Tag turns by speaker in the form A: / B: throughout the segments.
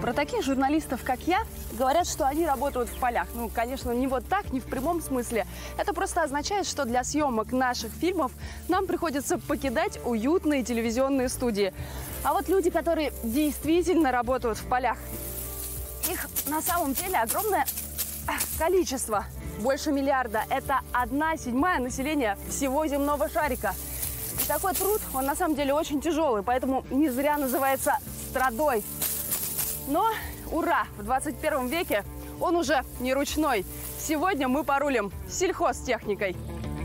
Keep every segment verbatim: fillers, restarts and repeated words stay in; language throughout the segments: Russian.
A: Про таких журналистов, как я, говорят, что они работают в полях. Ну, конечно, не вот так, не в прямом смысле. Это просто означает, что для съемок наших фильмов нам приходится покидать уютные телевизионные студии. А вот люди, которые действительно работают в полях, их на самом деле огромное количество. Больше миллиарда. Это одна седьмая населения всего земного шарика. И такой труд, он на самом деле очень тяжелый, поэтому не зря называется страдой. Но, ура, в двадцать первом веке он уже не ручной. Сегодня мы порулим сельхозтехникой.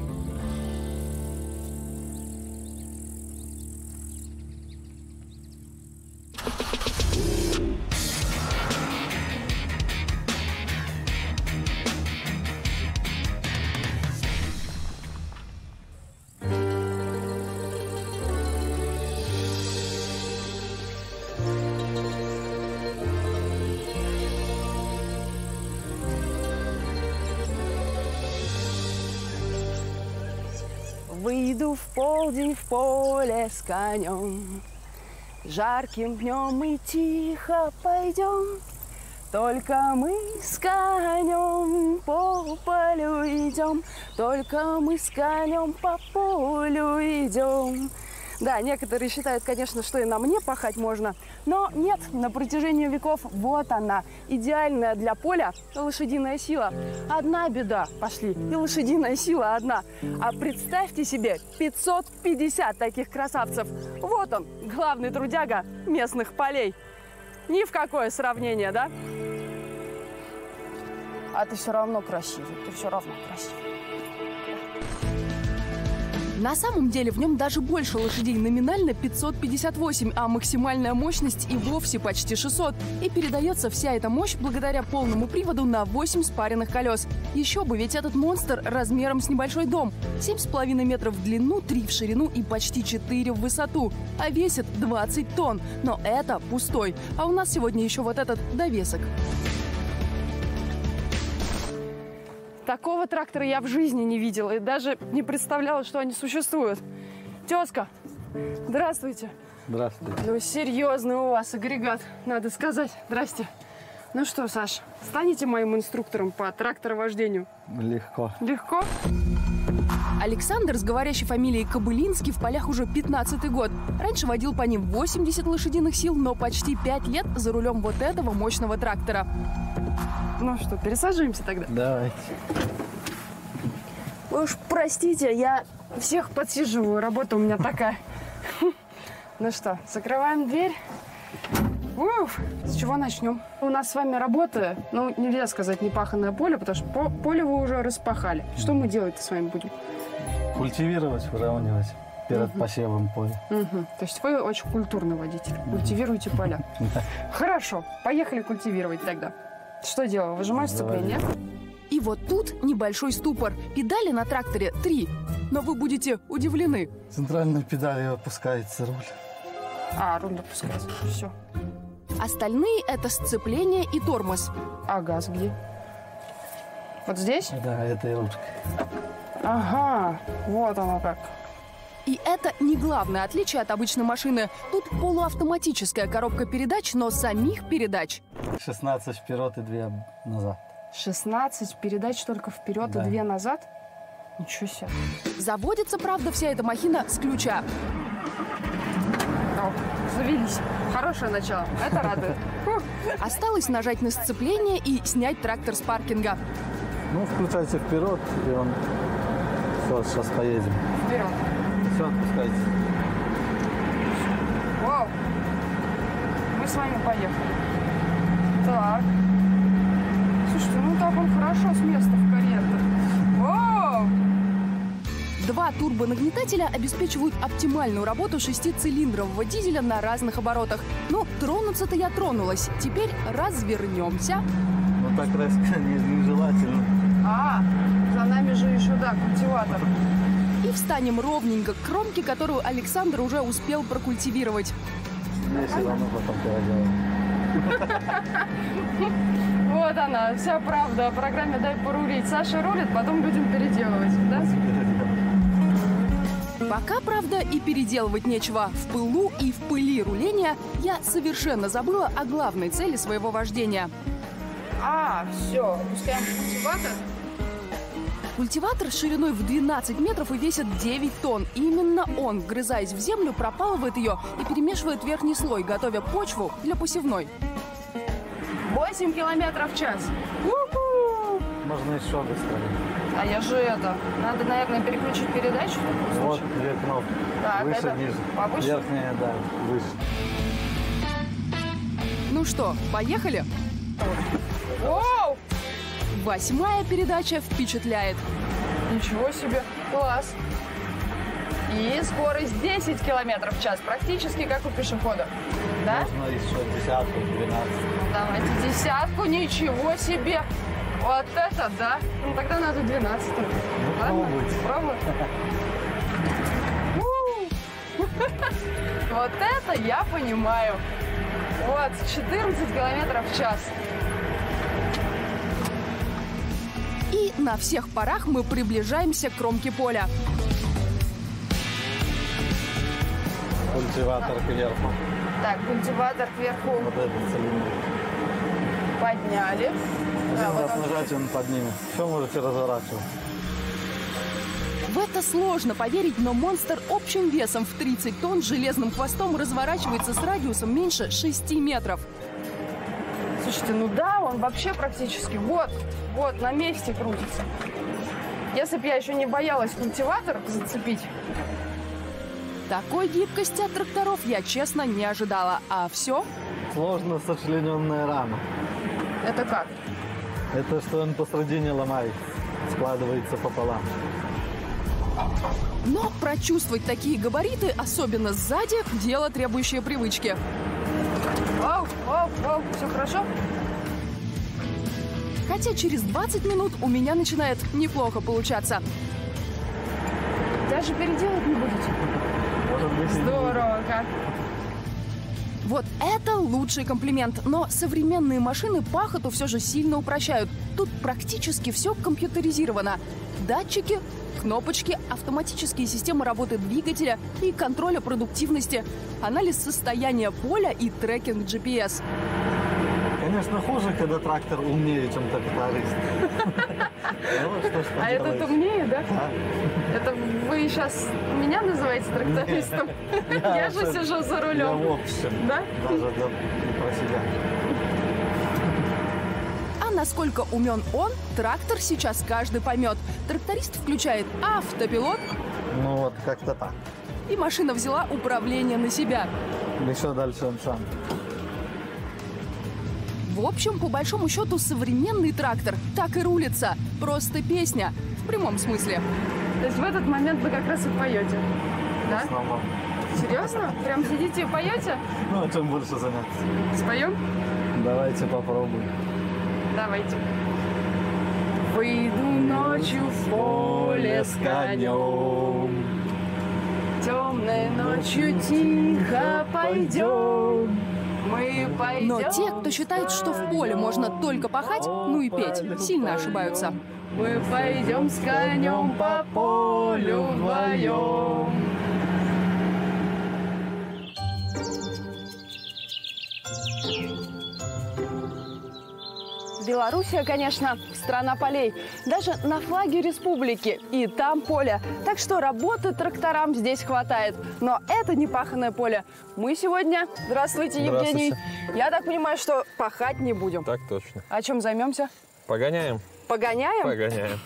A: Выйду в полдень в поле с конем, жарким днем мы тихо пойдем. Только мы с конем по полю идем, только мы с конем по полю идем. Да, некоторые считают, конечно, что и на мне пахать можно, но нет, на протяжении веков вот она, идеальная для поля лошадиная сила. Одна беда, пошли, и лошадиная сила одна. А представьте себе пятьсот пятьдесят таких красавцев. Вот он, главный трудяга местных полей. Ни в какое сравнение, да? А ты все равно красивый, ты все равно красивый.
B: На самом деле в нем даже больше лошадей, номинально пятьсот пятьдесят восемь, а максимальная мощность и вовсе почти шестьсот. И передается вся эта мощь благодаря полному приводу на восемь спаренных колес. Еще бы, ведь этот монстр размером с небольшой дом. семь с половиной метров в длину, три в ширину и почти четыре в высоту. А весит двадцать тонн. Но это пустой. А у нас сегодня еще вот этот довесок.
A: Такого трактора я в жизни не видела и даже не представляла, что они существуют. Тезка, здравствуйте.
C: Здравствуйте.
A: Ну, серьезный у вас агрегат, надо сказать. Здрасте. Ну что, Саш, станете моим инструктором по тракторовождению?
C: Легко.
A: Легко?
B: Александр с говорящей фамилией Кобылинский в полях уже пятнадцатый год. Раньше водил по ним восемьдесят лошадиных сил, но почти пять лет за рулем вот этого мощного трактора.
A: Ну что, пересаживаемся тогда?
C: Давайте.
A: Вы уж простите, я всех подсиживаю, работа у меня такая. Ну что, закрываем дверь. Уф. С чего начнем? У нас с вами работа, ну, нельзя сказать непаханное поле, потому что по поле вы уже распахали. Что мы делать-то с вами будем?
C: Культивировать, выравнивать перед угу. посевом поля.
A: Угу. То есть вы очень культурный водитель, культивируете поля. Хорошо, поехали культивировать тогда. Что делаю? Выжимаю сцепление.
B: И вот тут небольшой ступор. Педали на тракторе три. Но вы будете удивлены.
C: Центральной педалью опускается руль.
A: А, руль опускается. Все.
B: Остальные – это сцепление и тормоз.
A: А газ где? Вот здесь?
C: Да, этой ручкой.
A: Ага, вот оно как.
B: И это не главное отличие от обычной машины. Тут полуавтоматическая коробка передач, но самих передач
C: шестнадцать вперед и две назад.
A: шестнадцать передач только вперед да. и две назад? Ничего себе.
B: Заводится, правда, вся эта махина с ключа.
A: О, завелись. Хорошее начало. Это радует.
B: Осталось нажать на сцепление и снять трактор с паркинга.
C: Ну, включайте вперед, и он... Все, сейчас поедем.
A: Вперед.
C: Все, отпускайте.
A: Вау. Мы с вами поехали. Так. Слушайте, ну так он хорошо с места в карьер-то. Вау!
B: Два турбонагнетателя обеспечивают оптимальную работу шестицилиндрового дизеля на разных оборотах. Но тронуться-то я тронулась. Теперь развернемся.
C: Ну так резко нежелательно.
A: А, за нами же еще, да, культиватор.
B: И встанем ровненько к кромке, которую Александр уже успел прокультивировать.
C: Я все равно потом переделаю.
A: Вот она, вся правда о программе «Дай порулить». Саша рулит, потом будем переделывать, да?
B: Пока, правда, и переделывать нечего. В пылу и в пыли руления я совершенно забыла о главной цели своего вождения.
A: А, все, опускаем культиватор.
B: Культиватор шириной в двенадцать метров и весит девять тонн. Именно он, вгрызаясь в землю, пропалывает ее и перемешивает верхний слой, готовя почву для посевной.
A: восемь километров в час.
C: Можно еще быстрее.
A: А я же это... Надо, наверное, переключить передачу.
C: Вот две кнопки.
A: Так,
C: выше,
A: это
C: ниже.
A: повыше?
C: Верхняя, да, выше.
B: Ну что, поехали?
A: Оу!
B: Восьмая передача впечатляет.
A: Ничего себе, класс. И скорость десять километров в час, практически как у пешехода. Да?
C: Можно еще десятку, двенадцать.
A: Давайте десятку, ничего себе. Вот это да. Ну тогда надо двенадцать.
C: Ну,
A: Ладно,
C: пробуйте.
A: пробуй. Вот это я понимаю. Вот, четырнадцать километров в час.
B: И на всех парах мы приближаемся к кромке поля.
C: Культиватор кверху.
A: Так, культиватор кверху
C: Вот этот цилиндр.
A: подняли. Да,
C: Один
A: вот
C: раз
A: он.
C: нажать, он поднимет. Все можете разворачивать.
B: В это сложно поверить, но монстр общим весом в тридцать тонн железным хвостом разворачивается с радиусом меньше шести метров.
A: Слушайте, ну да, он вообще практически вот, вот, на месте крутится. Если бы я еще не боялась культиватор зацепить.
B: Такой гибкости от тракторов я, честно, не ожидала. А все?
C: Сложно сочлененная рама.
A: Это как?
C: Это что он посредине ломает, складывается пополам.
B: Но прочувствовать такие габариты, особенно сзади, дело, требующее привычки.
A: Оу, оу, оу, все хорошо?
B: Хотя через двадцать минут у меня начинает неплохо получаться.
A: Даже переделать не будете?
C: Может быть, и не
A: Здорово как.
B: Вот это лучший комплимент. Но современные машины пахоту все же сильно упрощают. Тут практически все компьютеризировано. Датчики, кнопочки, автоматические системы работы двигателя и контроля продуктивности, анализ состояния поля и трекинг джи пи эс.
C: Конечно, хуже, когда трактор умнее, чем тракторист. Ну, что ж
A: А этот
C: поделаешь.
A: умнее, да?
C: Да.
A: Это вы сейчас меня называете трактористом? Я же
C: вообще-
A: сижу за
C: Я в
A: рулем.
C: общем.
A: Да?
C: Даже для, не про себя.
B: А насколько умен он, трактор сейчас каждый поймет. Тракторист включает автопилот,
C: Ну вот, как-то так.
B: и машина взяла управление на себя.
C: Еще дальше он сам.
B: В общем, по большому счету, современный трактор так и рулится. Просто песня. В прямом смысле.
A: То есть в этот момент вы как раз и поете.
C: В
A: Да?
C: основном.
A: Серьезно? Прям сидите и поете?
C: Ну, а чем больше заняться?
A: Споем?
C: Давайте попробуем.
A: Давайте. Выйду ночью в поле с конем. Темной ночью тихо пойдем. Мы пойдем.
B: Но те, кто считает, что в поле можно только пахать, ну и петь, сильно ошибаются.
A: Мы пойдем с конем по полю вдвоем. Белоруссия, конечно, страна полей. Даже на флаге республики. И там поле. Так что работы тракторам здесь хватает. Но это не паханное поле. Мы сегодня... Здравствуйте, Евгений. Я так понимаю, что пахать не будем.
D: Так точно.
A: А чем займемся?
D: Погоняем.
A: Погоняем?
D: Погоняем.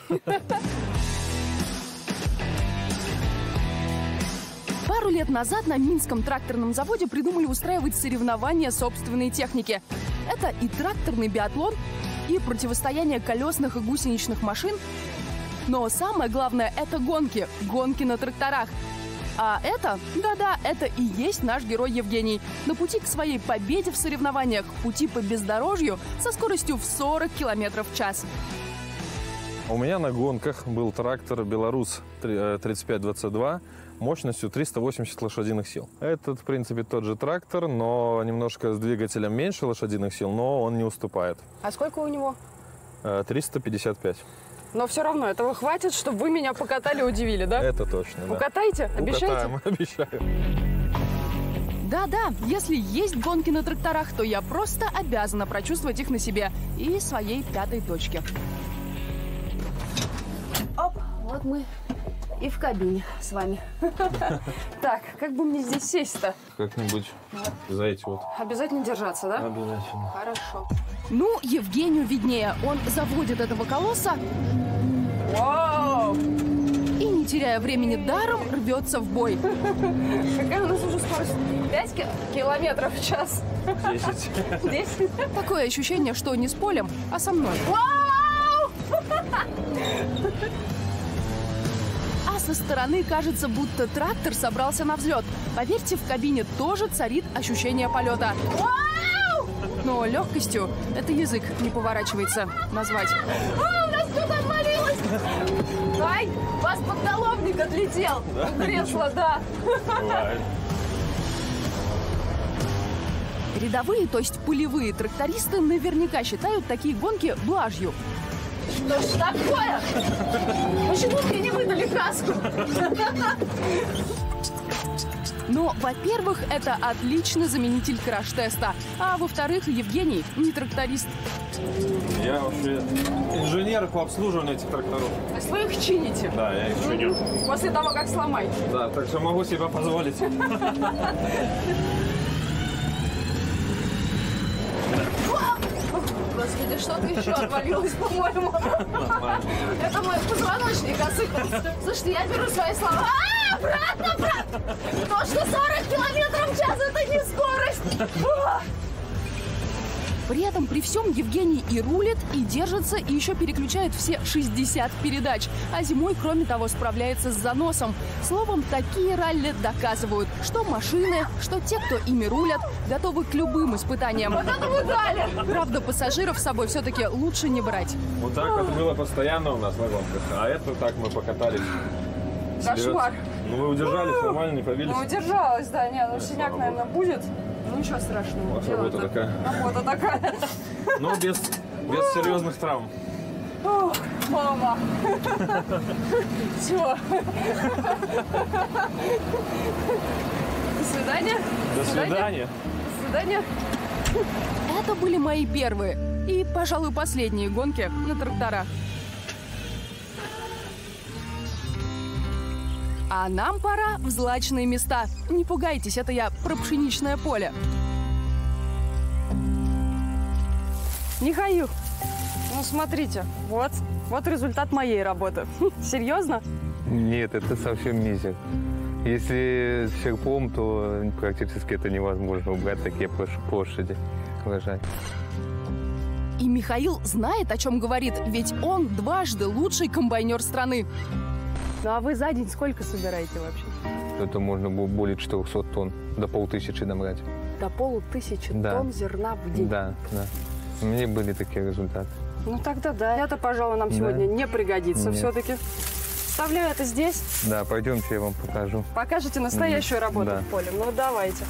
B: Пару лет назад на Минском тракторном заводе придумали устраивать соревнования собственной техники. Это и тракторный биатлон, и противостояние колесных и гусеничных машин. Но самое главное – это гонки. Гонки на тракторах. А это, да-да, это и есть наш герой Евгений. На пути к своей победе в соревнованиях, пути по бездорожью со скоростью в сорок километров в час.
D: У меня на гонках был трактор «Беларус» тридцать пять двадцать два мощностью триста восемьдесят лошадиных сил. Этот, в принципе, тот же трактор, но немножко с двигателем меньше лошадиных сил, но он не уступает.
A: А сколько у него?
D: триста пятьдесят пять.
A: Но все равно этого хватит, чтобы вы меня покатали и удивили, да?
D: Это точно, да.
A: Укатаете? Обещаете?
D: Укатаем, обещаю.
B: Да-да, если есть гонки на тракторах, то я просто обязана прочувствовать их на себе и своей пятой точке.
A: Оп, вот мы и в кабине с вами. Так, как бы мне здесь сесть-то?
D: Как-нибудь за эти вот.
A: Обязательно держаться, да?
D: Обязательно.
A: Хорошо.
B: Ну, Евгению виднее. Он заводит этого колосса
A: Вау!
B: и, не теряя времени даром, рвется в бой.
A: Какая у нас уже скорость? пять километров в час?
D: Десять.
A: десять?
B: Такое ощущение, что не с полем, а со мной. А со стороны кажется, будто трактор собрался на взлет. Поверьте, в кабине тоже царит ощущение полета. Но легкостью это язык не поворачивается назвать.
A: А, у нас кто-то отвалилось! Ай, у вас подголовник отлетел. Да? Кресло, да.
D: Бывает.
B: Рядовые, то есть полевые трактористы наверняка считают такие гонки блажью.
A: Что ж такое? Почему мне не выдали каску?
B: Но, во-первых, это отличный заменитель краш-теста. А во-вторых, Евгений не тракторист.
D: Я вообще инженер по обслуживанию этих тракторов.
A: То есть вы их чините?
D: Да, я их чиню.
A: После того, как сломаете?
D: Да, так что могу себе позволить.
A: Господи, что-то еще отвалилось, по-моему. Это мой позвоночник осыпался. Слушайте, я беру свои слова. А, обратно, обратно! То, что сорок километров в час, это не скорость.
B: При этом, при всем, Евгений и рулит, и держится, и еще переключает все шестьдесят передач. А зимой, кроме того, справляется с заносом. Словом, такие ралли доказывают, что машины, что те, кто ими рулят, готовы к любым испытаниям.
A: Вот это вы дали!
B: Правда, пассажиров с собой все-таки лучше не брать.
D: Вот так вот было постоянно у нас на гонках. А это так мы покатались.
A: Кошмар.
D: Ну вы удержались, нормально, не побились.
A: Ну, удержалась, да. Нет, ну синяк, наверное, будет. Ну, ничего страшного.
D: Ваша работа такая.
A: Работа такая.
D: Но без, без серьезных травм.
A: Ох, мама. Все. До свидания.
D: До свидания.
A: До свидания.
B: Это были мои первые и, пожалуй, последние гонки на тракторах. А нам пора в злачные места. Не пугайтесь, это я про пшеничное поле.
A: Михаил, ну смотрите, вот, вот результат моей работы. Серьезно?
E: Нет, это совсем мизер. Если с серпом, то практически это невозможно убрать такие площади. Уважать.
B: И Михаил знает, о чем говорит, ведь он дважды лучший комбайнер страны.
A: Ну а вы за день сколько собираете вообще?
E: Это можно было более четырехсот тонн, до полтысячи набрать.
A: До полутысячи
E: Да.
A: тонн зерна в день?
E: Да, да. У меня были такие результаты.
A: Ну тогда да. Это, пожалуй, нам
E: Да.
A: сегодня не пригодится
E: Нет.
A: все-таки. Оставляю это здесь.
E: Да, пойдемте, я вам покажу.
A: Покажете настоящую
E: Мгм.
A: работу
E: Да.
A: в поле. Ну давайте.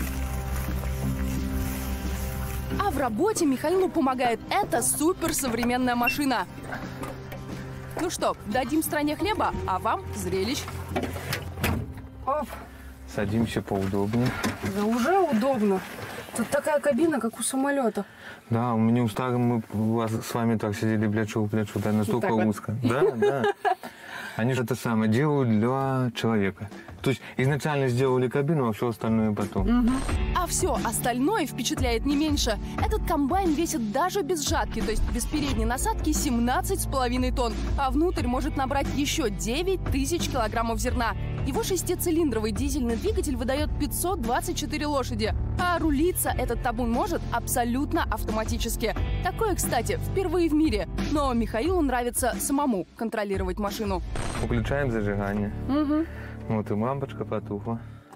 B: А в работе Михаилу помогает эта суперсовременная машина. Ну что, дадим стране хлеба, а вам зрелищ.
A: Оп.
E: Садимся поудобнее.
A: Да уже удобно. Тут такая кабина, как у самолета.
E: Да, у меня у старого мы у вас с вами так сидели плечо к плечу, да, настолько
A: так вот.
E: узко. Да, да. Они же это самое делают для человека. То есть изначально сделали кабину, а все остальное потом.
B: А все остальное впечатляет не меньше. Этот комбайн весит даже без жатки, то есть без передней насадки, семнадцать с половиной тонн. А внутрь может набрать еще девять тысяч килограммов зерна. Его шестицилиндровый дизельный двигатель выдает пятьсот двадцать четыре лошади. А рулиться этот табун может абсолютно автоматически. Такое, кстати, впервые в мире. Но Михаилу нравится самому контролировать машину.
E: Включаем зажигание.
A: Угу.
E: Вот и лампочка потухла.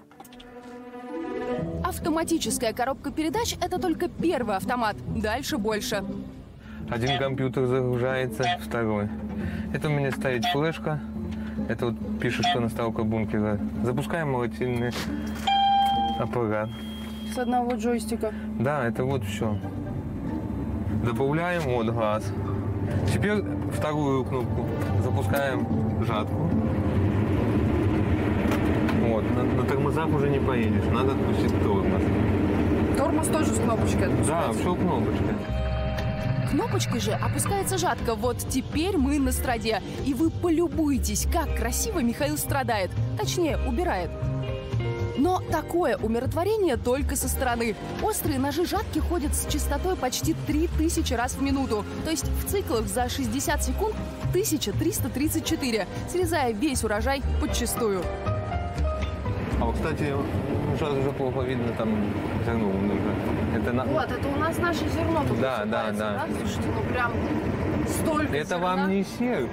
B: Автоматическая коробка передач – это только первый автомат. Дальше больше.
E: Один компьютер загружается, второй. Это у меня стоит флешка. Это вот пишет, что наставка бункера. Запускаем молотильный аппарат.
A: С одного джойстика.
E: Да, это вот все. Добавляем вот газ. Теперь вторую кнопку. Запускаем жатку. Вот, на, на тормозах уже не поедешь, надо отпустить тормоз.
A: Тормоз тоже с кнопочкой
E: Да,
A: отпускается.
E: все кнопочкой.
B: Кнопочкой же опускается жатка. Вот теперь мы на страде. И вы полюбуйтесь, как красиво Михаил страдает. Точнее, убирает. Но такое умиротворение только со стороны. Острые ножи жатки ходят с частотой почти три тысячи раз в минуту. То есть в циклах за шестьдесят секунд тысяча триста тридцать четыре, срезая весь урожай подчистую.
E: А вот, кстати, сейчас уже плохо видно, там зерно нужно. Это на...
A: Вот, это у нас наше зерно тут
E: Да, да,
A: высыпается,
E: да.
A: Слушайте, ну прям столько
E: Это
A: зерна.
E: вам не серп.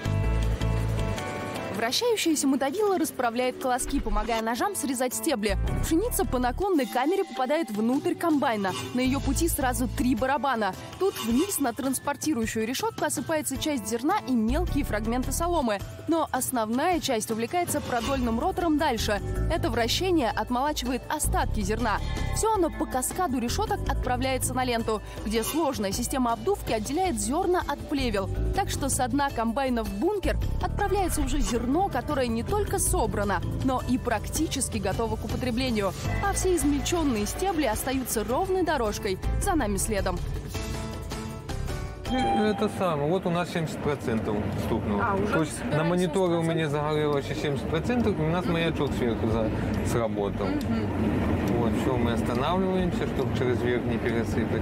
B: Вращающаяся мотовила расправляет колоски, помогая ножам срезать стебли. Пшеница по наклонной камере попадает внутрь комбайна. На ее пути сразу три барабана. Тут вниз на транспортирующую решетку осыпается часть зерна и мелкие фрагменты соломы. Но основная часть увлекается продольным ротором дальше. Это вращение отмолачивает остатки зерна. Все оно по каскаду решеток отправляется на ленту, где сложная система обдувки отделяет зерна от плевел. Так что со дна комбайна в бункер отправляется уже зерно, которое не только собрано, но и практически готово к употреблению. А все измельченные стебли остаются ровной дорожкой за нами следом.
E: Это самое. Вот у нас семьдесят процентов стукнуло.
A: А, уже
E: То есть на
A: собираем
E: мониторе у
A: семьдесят процентов?
E: меня загорелось еще семьдесят процентов, и у нас маячок сверху за... сработал. Вот, все, мы останавливаемся, чтобы через верх не пересыпать.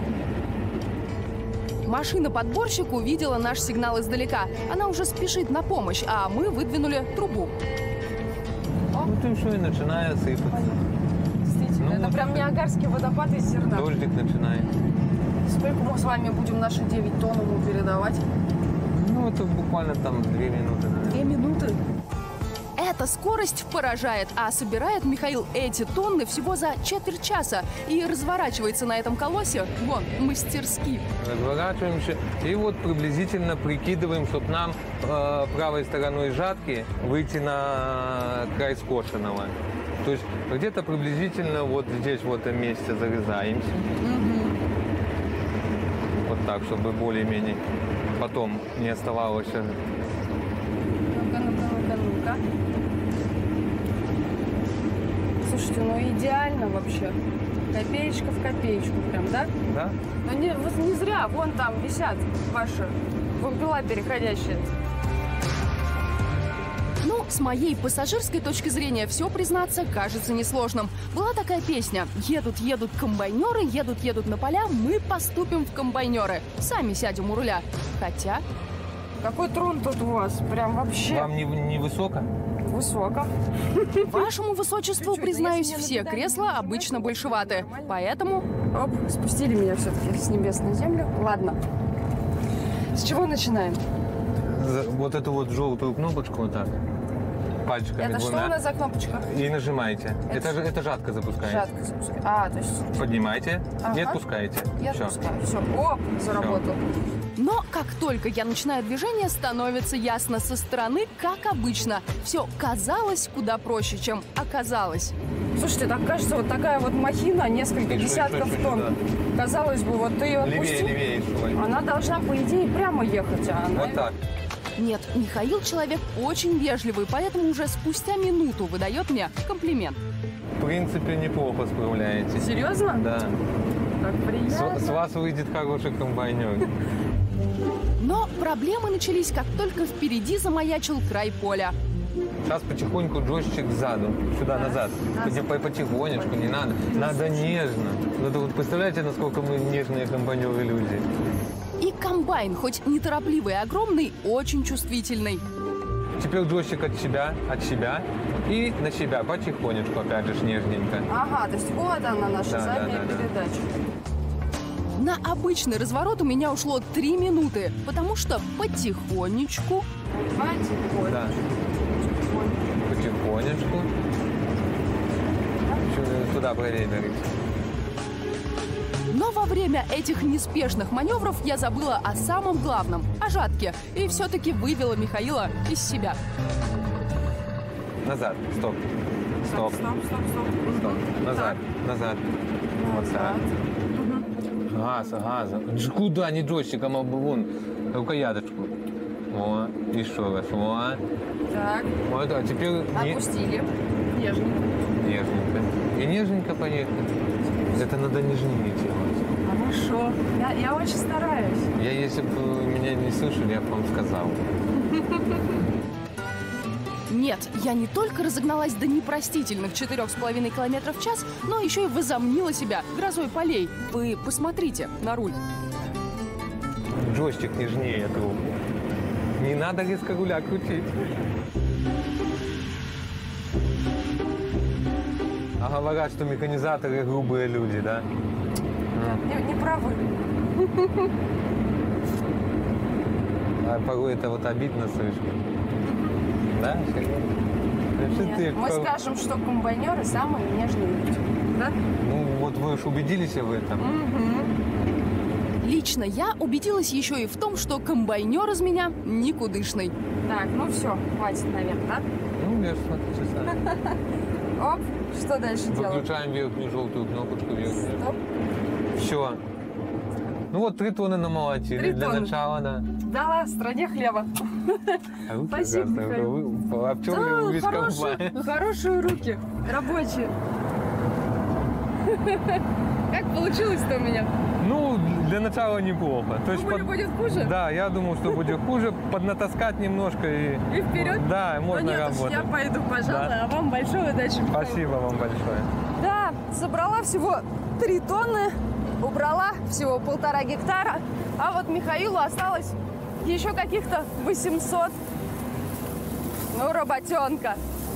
B: Машина-подборщик увидела наш сигнал издалека. Она уже спешит на помощь, а мы выдвинули трубу.
E: Вот и все, и начинает сыпаться.
A: Действительно,
E: Ну
A: это
E: вот.
A: прям Ниагарский водопад из зерна.
E: Дождик начинает.
A: Сколько мы с вами будем наши девять тонн ему передавать?
E: Ну, это буквально там две минуты, наверное.
A: Две минуты.
B: Эта скорость поражает, а собирает Михаил эти тонны всего за четверть часа и разворачивается на этом колосе, вон, мастерски.
E: Разворачиваемся и вот приблизительно прикидываем, чтобы нам э, правой стороной жатки выйти на край скошенного. То есть где-то приблизительно вот здесь в этом месте зарезаемся. Вот так, чтобы более-менее потом не оставалось.
A: Ну-ка, ну-ка, ну-ка, ну-ка. Слушайте, ну идеально вообще. Копеечка в копеечку прям, да?
E: Да?
A: Но не, вот не зря, вон там висят ваши вымпела переходящие.
B: Ну, с моей пассажирской точки зрения, все, признаться, кажется несложным. Была такая песня: едут-едут комбайнеры, едут-едут на поля, мы поступим в комбайнеры. Сами сядем у руля. Хотя...
A: Какой трон тут у вас? Прям вообще
E: Вам не, не высоко?
A: высоко.
B: Вашему высочеству, признаюсь, все кресла обычно большеваты. Поэтому...
A: Оп, спустили меня все-таки с небес на землю. Ладно. С чего начинаем?
E: За- Вот эту вот желтую кнопочку вот так. Пальчиками
A: Это что у
E: двумя.
A: нас за кнопочка?
E: И нажимаете.
A: Это
E: Это, же это жатка запускается.
A: Жатка запускаю. А, то есть
E: Поднимаете
A: Ага.
E: и отпускаете.
A: я
E: Всё.
A: отпускаю. Все. О, заработал.
B: Но как только я начинаю движение, становится ясно со стороны, как обычно. Все казалось куда проще, чем оказалось.
A: Слушайте, так кажется, вот такая вот махина, несколько
E: Еще,
A: десятков
E: еще, еще,
A: тонн. Казалось бы, вот ты ее
E: Левее,
A: отпусти,
E: левее, Шулай.
A: она должна, по идее, прямо ехать. А она...
E: Вот так.
B: Нет, Михаил человек очень вежливый, поэтому уже спустя минуту выдает мне комплимент.
E: В принципе, неплохо справляетесь.
A: Серьезно?
E: Да.
A: Так приятно.
E: С, с вас выйдет хороший комбайнер.
B: Но проблемы начались, как только впереди замаячил край поля.
E: Сейчас потихоньку джойстик сзаду, сюда, назад. Пойдем по- потихонечку, не надо. Надо нежно. Это вот представляете, насколько мы нежные комбайнеры люди?
B: И комбайн, хоть неторопливый и огромный, очень чувствительный.
E: Теперь джойстик от себя, от себя и на себя, потихонечку, опять же, нежненько.
A: Ага, то есть вот она, наша
E: Да, да,
A: задняя
E: да, да.
A: передача.
B: На обычный разворот у меня ушло три минуты, потому что потихонечку...
A: Потихонечку.
E: Да. Потихонечку. Чё, туда правее дарить.
B: Но во время этих неспешных маневров я забыла о самом главном, о жатке, и все-таки вывела Михаила из себя.
E: Назад. Стоп. Стоп.
A: Стоп, стоп, стоп.
E: Стоп. Назад. Назад. Вот так. Газ, газ. Дж- Куда? Не джойстиком, а вон, рукояточку. О, еще раз. О.
A: Так,
E: Вот, а теперь не-
A: отпустили. Нежненько.
E: нежненько. И нежненько поехать. Это надо нежнее делать.
A: Хорошо. Я, я очень стараюсь.
E: Я, если бы вы меня не слышали, я бы вам сказал.
B: Нет, я не только разогналась до непростительных четырёх с половиной километров в час, но еще и возомнила себя грозой полей. Вы посмотрите на руль.
E: Джойстик нежнее трубку. Не надо резко руля крутить. А говорят, что механизаторы грубые люди, да?
A: Не, не правы.
E: А порой это вот обидно слышать. Да? Что
A: Нет,
E: ты
A: мы
E: по-
A: скажем, что комбайнеры самые нежные люди. Да?
E: Ну вот вы уж убедились в этом.
B: Лично я убедилась еще и в том, что комбайнер из меня никудышный.
A: Так, ну все, хватит, наверное, да?
E: Ну, я ж смотрите сами.
A: Оп, что дальше делаем?
E: Выключаем верхнюю желтую кнопочку верхнюю.
A: Стоп.
E: Все. Ну вот три тонны намолотили
A: Три
E: для
A: тонны.
E: начала, да.
A: Дала стране хлеба.
E: А вы
A: Спасибо,
E: прекрасно.
A: Михаил.
E: Вы- А в чем
A: Да,
E: вы без
A: хорошие,
E: компании?
A: хорошие руки, рабочие. Как получилось-то у меня?
E: Ну, для начала неплохо. То есть
A: Думали,
E: под-
A: будет хуже?
E: Да, я думал, что будет хуже. Поднатаскать немножко и...
A: И вперед?
E: Да, можно
A: Ну нет уж,
E: работать.
A: я пойду, пожалуй,
E: Да.
A: а вам большой удачи. Михаил.
E: Спасибо вам большое.
A: Да, собрала всего три тонны, убрала всего полтора гектара, а вот Михаилу осталось еще каких-то восемьсот. Ну, работенка.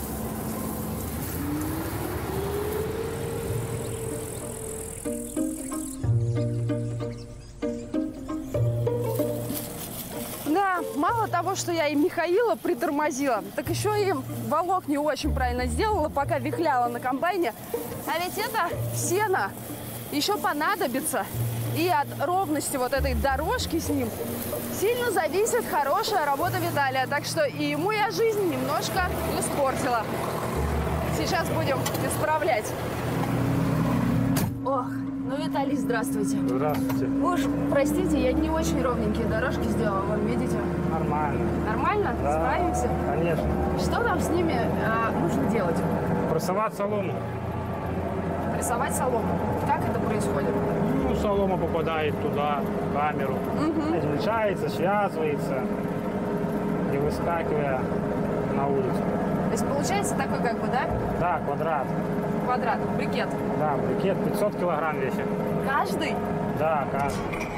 A: Да, мало того, что я и Михаила притормозила, так еще и волок не очень правильно сделала, пока вихляла на комбайне. А ведь это сено еще понадобится. И от ровности вот этой дорожки с ним сильно зависит хорошая работа Виталия. Так что и ему я жизнь немножко испортила. Сейчас будем исправлять. Ох, ну, Виталий, здравствуйте.
C: Здравствуйте.
A: Вы уж простите, я не очень ровненькие дорожки сделала, вон, видите?
C: Нормально.
A: Нормально?
C: Да.
A: Справимся?
C: Конечно.
A: Что нам с ними а, нужно делать?
C: Прессовать солому.
A: Прессовать солому. Как это происходит?
C: Ну, солома попадает туда, в камеру. Измельчается, связывается и выскакивая на улицу.
A: То есть получается такой как бы, да,
C: Да, квадрат.
A: квадрат, брикет.
C: Да, брикет пятьсот килограмм весит.
A: Каждый?
C: Да, каждый.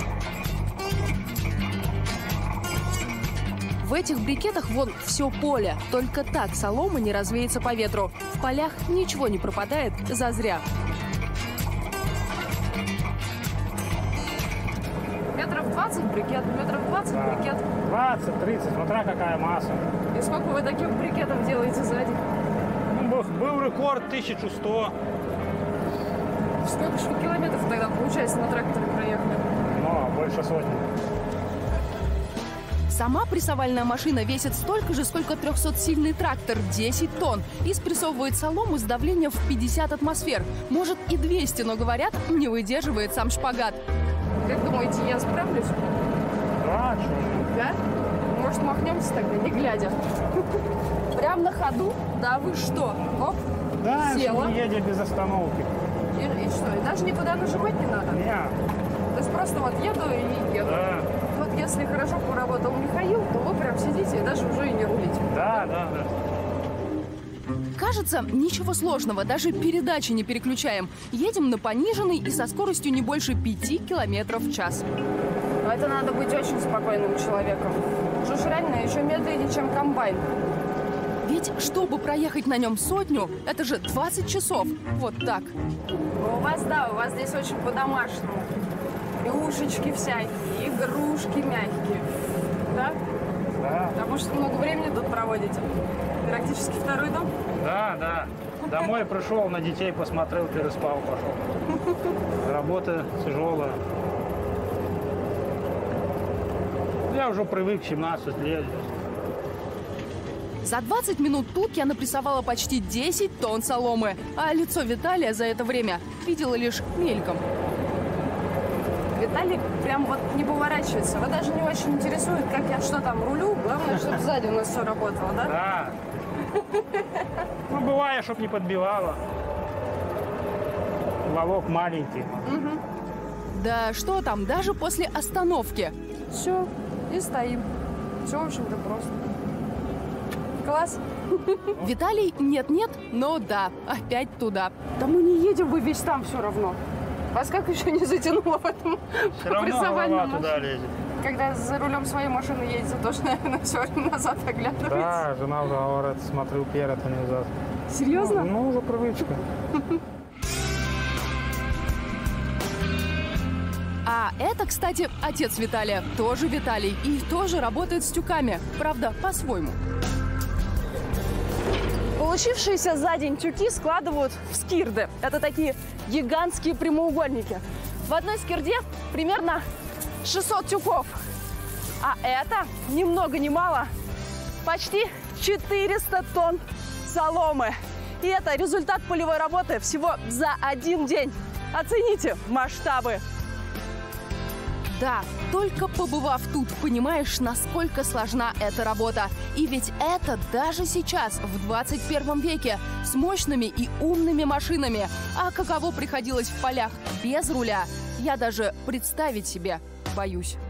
B: В этих брикетах вон все поле. Только так солома не развеется по ветру. В полях ничего не пропадает зазря.
A: Метров двадцать брикет, метров двадцать
C: Да.
A: брикет.
C: двадцать тридцать, смотря какая масса.
A: И сколько вы таких брикетов делаете сзади?
C: Ну, был, был рекорд тысяча сто,
A: Сколько же вы километров тогда, получается, на тракторе проехали?
C: но больше сотни.
B: Сама прессовальная машина весит столько же, сколько трехсотсильный трактор – десять тонн. И спрессовывает солому с давлением в пятьдесят атмосфер. Может и двести, но, говорят, не выдерживает сам шпагат.
A: Как думаете, я справлюсь?
C: Да, чё?
A: Да? Может, махнемся тогда, не глядя? Прям на ходу? Да вы что? Оп,
C: Да,
A: Села.
C: не едет без остановки.
A: и, и что? И даже никуда нажимать не надо?
C: Не,
A: То есть просто вот еду и еду.
C: да,
A: Вот если хорошо поработал Михаил, то вы прям сидите и даже уже и не рулите.
C: да, да, да.
B: Кажется, ничего сложного, даже передачи не переключаем. Едем на пониженной и со скоростью не больше пяти километров в час.
A: Но это надо быть очень спокойным человеком. Уже ж реально еще медленнее, чем комбайн.
B: Ведь чтобы проехать на нем сотню, это же двадцать часов. Вот так.
A: Но у вас, да, у вас здесь очень по-домашнему. Игрушечки всякие, игрушки мягкие. Да?
C: Да,
A: Потому что много времени тут проводите. Практически второй дом.
C: да, да. Домой пришел, на детей посмотрел, переспал, пошел. Работа тяжелая. Я уже привык, семнадцать лет.
B: За двадцать минут тут я напрессовала почти десять тонн соломы, а лицо Виталия за это время видела лишь мельком.
A: Виталий прям вот не поворачивается. Его даже не очень интересует, как я что там рулю. Главное, чтобы сзади у нас все работало, да?
C: Да. Ну, бывает, чтоб не подбивало. Волок маленький.
B: Да что там, даже после остановки.
A: Все, и стоим. Все, в общем-то, просто. Класс.
B: Виталий нет-нет, но да, опять туда.
A: Да мы не едем, вы весь там все равно. Вас как еще не затянуло в этом
C: Все равно голова
A: прессованном
C: туда
A: машине?
C: лезет.
A: Когда за рулем своей машины едете, тоже, наверное, все время назад оглядываете.
C: Да, жена уже говорит, смотрю вперед, а не назад.
A: Серьезно?
C: Ну, ну, уже привычка.
B: А это, кстати, отец Виталия, тоже Виталий, и тоже работает с тюками, правда, по-своему.
A: Получившиеся за день тюки складывают в скирды. Это такие гигантские прямоугольники. В одной скирде примерно шестьсот тюков. А это, ни много ни мало, почти четыреста тонн соломы. И это результат полевой работы всего за один день. Оцените масштабы.
B: Да, только побывав тут, понимаешь, насколько сложна эта работа. И ведь это даже сейчас, в двадцать первом веке, с мощными и умными машинами. А каково приходилось в полях без руля, я даже представить себе боюсь.